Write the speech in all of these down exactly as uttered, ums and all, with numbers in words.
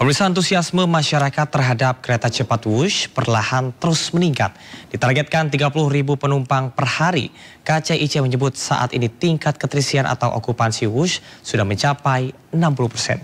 Pemirsa, antusiasme masyarakat terhadap kereta cepat Wush perlahan terus meningkat. Ditargetkan tiga puluh ribu penumpang per hari. K C I C menyebut saat ini tingkat keterisian atau okupansi Wush sudah mencapai enam puluh persen.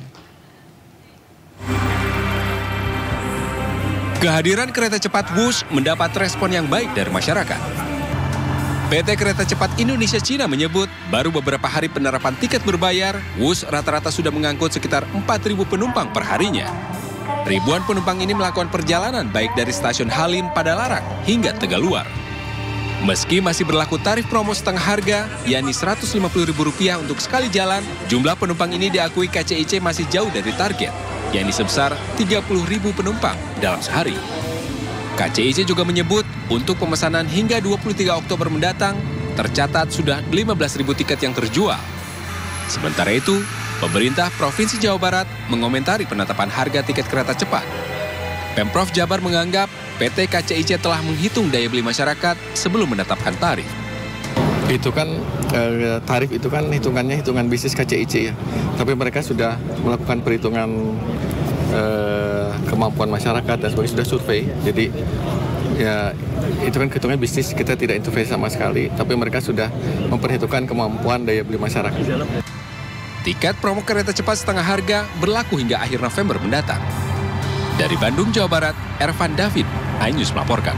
Kehadiran kereta cepat Wush mendapat respon yang baik dari masyarakat. P T Kereta Cepat Indonesia Cina menyebut baru beberapa hari penerapan tiket berbayar, Wush rata-rata sudah mengangkut sekitar empat ribu penumpang per harinya. Ribuan penumpang ini melakukan perjalanan baik dari stasiun Halim Padalarang hingga Tegaluar. Meski masih berlaku tarif promo setengah harga, yakni seratus lima puluh ribu rupiah untuk sekali jalan, jumlah penumpang ini diakui K C I C masih jauh dari target, yakni sebesar tiga puluh ribu penumpang dalam sehari. K C I C juga menyebut untuk pemesanan hingga dua puluh tiga Oktober mendatang tercatat sudah lima belas ribu tiket yang terjual. Sementara itu, pemerintah Provinsi Jawa Barat mengomentari penetapan harga tiket kereta cepat. Pemprov Jabar menganggap P T K C I C telah menghitung daya beli masyarakat sebelum menetapkan tarif. Itu kan eh, tarif itu kan hitungannya hitungan bisnis K C I C ya. Tapi mereka sudah melakukan perhitungan eh, kemampuan masyarakat dan sebagainya, sudah survei. Jadi ya itu kan hitungnya bisnis, kita tidak intervensi sama sekali. Tapi mereka sudah memperhitungkan kemampuan daya beli masyarakat. Tiket promo kereta cepat setengah harga berlaku hingga akhir November mendatang. Dari Bandung, Jawa Barat, Ervan David, iNews melaporkan.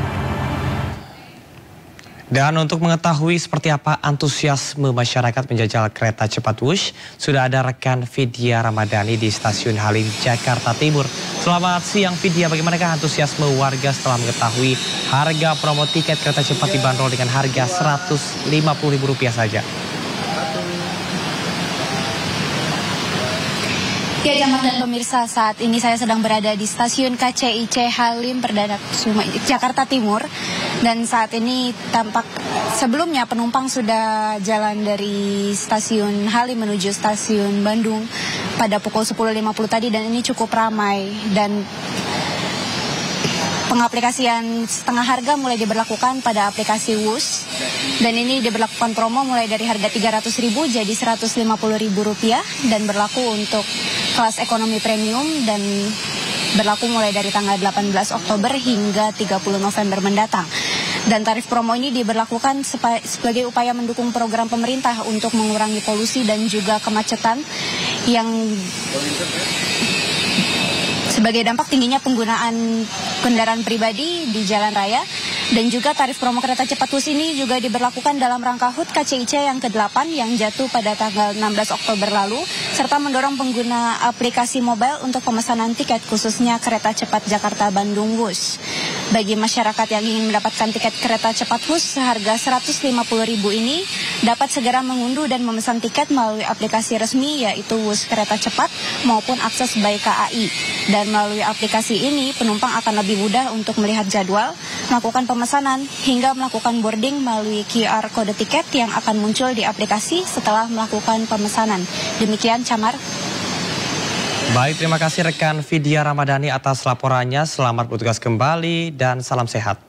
Dan untuk mengetahui seperti apa antusiasme masyarakat menjajal kereta cepat Wush, sudah ada rekan Vidya Ramadhani di Stasiun Halim, Jakarta Timur. Selamat siang Vidya, bagaimanakah antusiasme warga setelah mengetahui harga promo tiket kereta cepat dibanderol dengan harga seratus lima puluh ribu rupiah saja? Ya, Jamat dan pemirsa, saat ini saya sedang berada di Stasiun K C I C Halim Perdana Kusuma, Jakarta Timur. Dan saat ini tampak sebelumnya penumpang sudah jalan dari Stasiun Halim menuju Stasiun Bandung pada pukul sepuluh lima puluh tadi, dan ini cukup ramai. Dan pengaplikasian setengah harga mulai diberlakukan pada aplikasi Wush. Dan ini diberlakukan promo mulai dari harga tiga ratus ribu jadi seratus lima puluh ribu rupiah, dan berlaku untuk kelas ekonomi premium, dan berlaku mulai dari tanggal delapan belas Oktober hingga tiga puluh November mendatang. Dan tarif promo ini diberlakukan sebagai upaya mendukung program pemerintah untuk mengurangi polusi dan juga kemacetan yang sebagai dampak tingginya penggunaan kendaraan pribadi di jalan raya. Dan juga tarif promo kereta cepat Wush ini juga diberlakukan dalam rangka H U T K C I C yang kedelapan yang jatuh pada tanggal enam belas Oktober lalu, serta mendorong pengguna aplikasi mobile untuk pemesanan tiket khususnya kereta cepat Jakarta-Bandung Wush. Bagi masyarakat yang ingin mendapatkan tiket kereta cepat Wush seharga seratus lima puluh ribu ini dapat segera mengunduh dan memesan tiket melalui aplikasi resmi yaitu Wush Kereta Cepat maupun akses by K A I. Dan melalui aplikasi ini penumpang akan lebih mudah untuk melihat jadwal, melakukan pemesanan hingga melakukan boarding melalui Q R kode tiket yang akan muncul di aplikasi setelah melakukan pemesanan. Demikian, Camar. Baik, terima kasih rekan Vidya Ramadhani atas laporannya. Selamat bertugas kembali dan salam sehat.